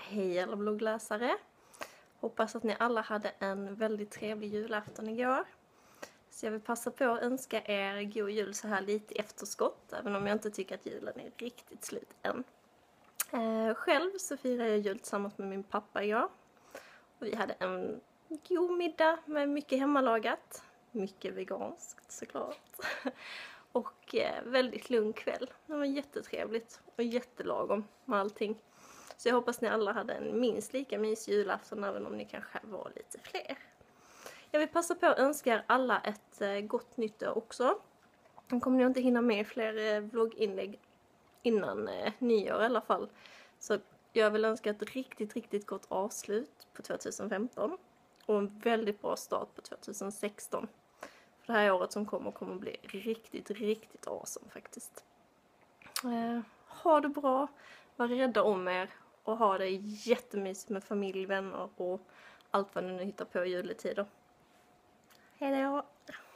Hej alla bloggläsare! Hoppas att ni alla hade en väldigt trevlig julafton igår. Så jag vill passa på att önska er god jul så här lite efterskott, även om jag inte tycker att julen är riktigt slut än. Själv så firar jag jul tillsammans med min pappa igår. Och vi hade en god middag med mycket hemmalagat. Mycket veganskt såklart. Och väldigt lugn kväll. Det var jättetrevligt och jättelagom med allting. Så jag hoppas ni alla hade en minst lika mysig julafton, även om ni kanske var lite fler. Jag vill passa på att önska er alla ett gott nytt år också. Jag kommer nog inte hinna med fler vlogginlägg innan nyår i alla fall. Så jag vill önska ett riktigt gott avslut på 2015. Och en väldigt bra start på 2016. För det här året som kommer bli riktigt awesome faktiskt. Ha det bra, var rädda om er och ha det jättemysigt med familj, vänner och allt vad ni nu hittar på i juletider. Hej då!